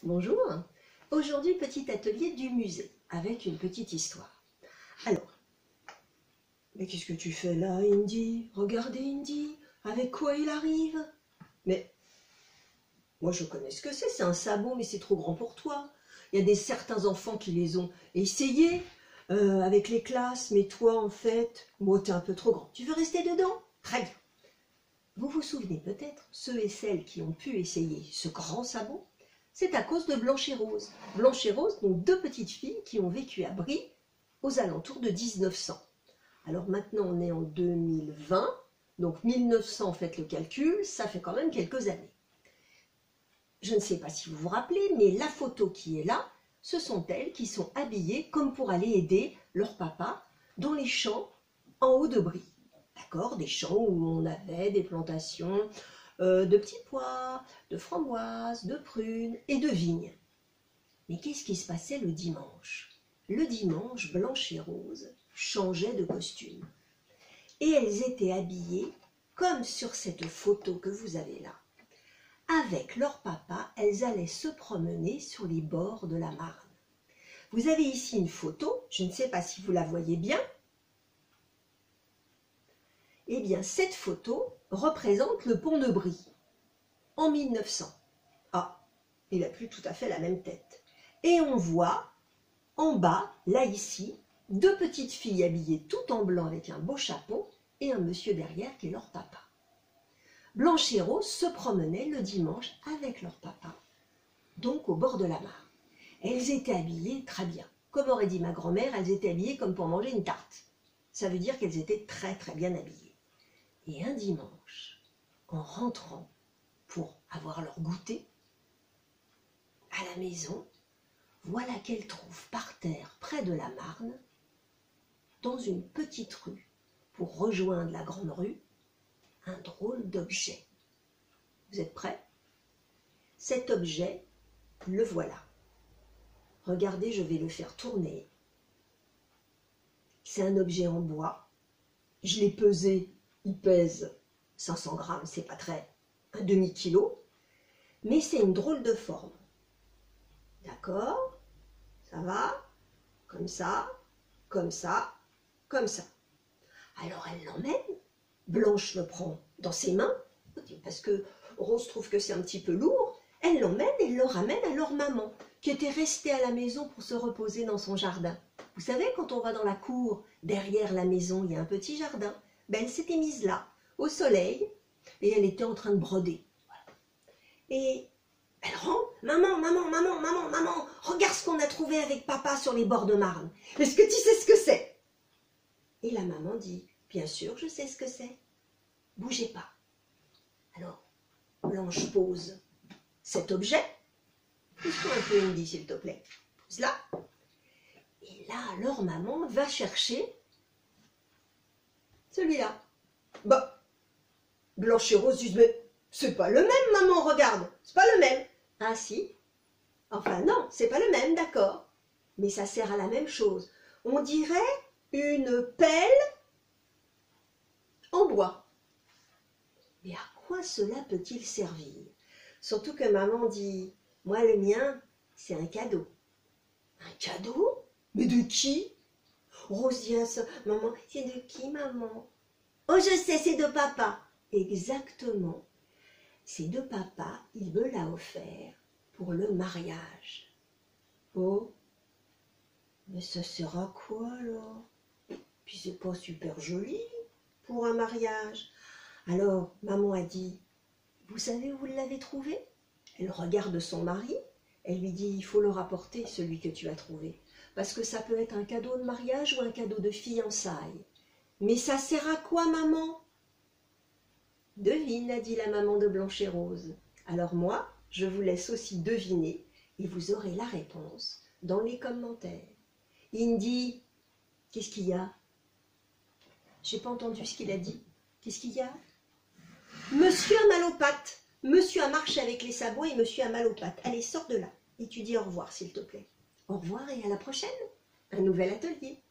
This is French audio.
Bonjour, aujourd'hui petit atelier du musée avec une petite histoire. Alors, mais qu'est-ce que tu fais là Indy? Regardez Indy, avec quoi il arrive? Mais, moi je connais ce que c'est un sabot mais c'est trop grand pour toi. Il y a certains enfants qui les ont essayés avec les classes, mais toi en fait, moi t'es un peu trop grand. Tu veux rester dedans? Très bien. Vous vous souvenez peut-être, ceux et celles qui ont pu essayer ce grand sabot, c'est à cause de Blanche et Rose. Blanche et Rose, donc deux petites filles qui ont vécu à Brie aux alentours de 1900. Alors maintenant, on est en 2020, donc 1900, faites le calcul, ça fait quand même quelques années. Je ne sais pas si vous vous rappelez, mais la photo qui est là, ce sont elles qui sont habillées comme pour aller aider leur papa dans les champs en haut de Brie. D'accord, des champs où on avait des plantations de petits pois, de framboises, de prunes et de vignes. Mais qu'est-ce qui se passait le dimanche? Le dimanche, Blanche et Rose changeaient de costume. Et elles étaient habillées comme sur cette photo que vous avez là. Avec leur papa, elles allaient se promener sur les bords de la Marne. Vous avez ici une photo, je ne sais pas si vous la voyez bien. Eh bien, cette photo représente le pont de Brie, en 1900. Ah, il n'a plus tout à fait la même tête. Et on voit, en bas, là ici, deux petites filles habillées tout en blanc avec un beau chapeau, et un monsieur derrière qui est leur papa. Blanche et Rose se promenaient le dimanche avec leur papa, donc au bord de la Marne. Elles étaient habillées très bien. Comme aurait dit ma grand-mère, elles étaient habillées comme pour manger une tarte. Ça veut dire qu'elles étaient très très bien habillées. Et un dimanche, en rentrant pour avoir leur goûter à la maison, voilà qu'elles trouvent par terre, près de la Marne, dans une petite rue, pour rejoindre la grande rue, un drôle d'objet. Vous êtes prêts? Cet objet, le voilà. Regardez, je vais le faire tourner. C'est un objet en bois. Je l'ai pesé. Il pèse 500 grammes, c'est pas très, un demi-kilo, mais c'est une drôle de forme. D'accord? Ça va? Comme ça, comme ça, comme ça. Alors elle l'emmène, Blanche le prend dans ses mains, parce que Rose trouve que c'est un petit peu lourd, elle l'emmène et le ramène à leur maman, qui était restée à la maison pour se reposer dans son jardin. Vous savez, quand on va dans la cour, derrière la maison, il y a un petit jardin. Ben, elle s'était mise là, au soleil, et elle était en train de broder. Voilà. Et elle rentre, maman, maman, maman, maman, maman, regarde ce qu'on a trouvé avec papa sur les bords de Marne. Est-ce que tu sais ce que c'est? Et la maman dit, bien sûr, je sais ce que c'est. Bougez pas. Alors, Blanche pose cet objet. Pousse-toi un peu, Indy, s'il te plaît. Pousse là. Et là, alors, maman va chercher celui-là. Bah, Blanche et Rose disent, mais c'est pas le même, maman, regarde, c'est pas le même. Ah si? Enfin non, c'est pas le même, d'accord. Mais ça sert à la même chose. On dirait une pelle en bois. Mais à quoi cela peut-il servir? Surtout que maman dit, moi le mien, c'est un cadeau. Un cadeau? Mais de qui? Rose dit à ça, maman, c'est de qui, maman? Oh, je sais, c'est de papa. Exactement. C'est de papa, il me l'a offert pour le mariage. Oh, mais ça sert à quoi alors? Puis c'est pas super joli pour un mariage. Alors, maman a dit, vous savez où vous l'avez trouvé? Elle regarde son mari, elle lui dit, il faut le rapporter, celui que tu as trouvé. Parce que ça peut être un cadeau de mariage ou un cadeau de fiançailles. Mais ça sert à quoi, maman? Devine, a dit la maman de Blanche et Rose. Alors moi, je vous laisse aussi deviner et vous aurez la réponse dans les commentaires. Indy, qu'est-ce qu'il y a? J'ai pas entendu ce qu'il a dit. Qu'est-ce qu'il y a? Monsieur a mal aux pattes. Monsieur a marché avec les sabots et monsieur a mal aux pattes. Allez, sors de là et tu dis au revoir, s'il te plaît. Au revoir et à la prochaine. Un nouvel atelier.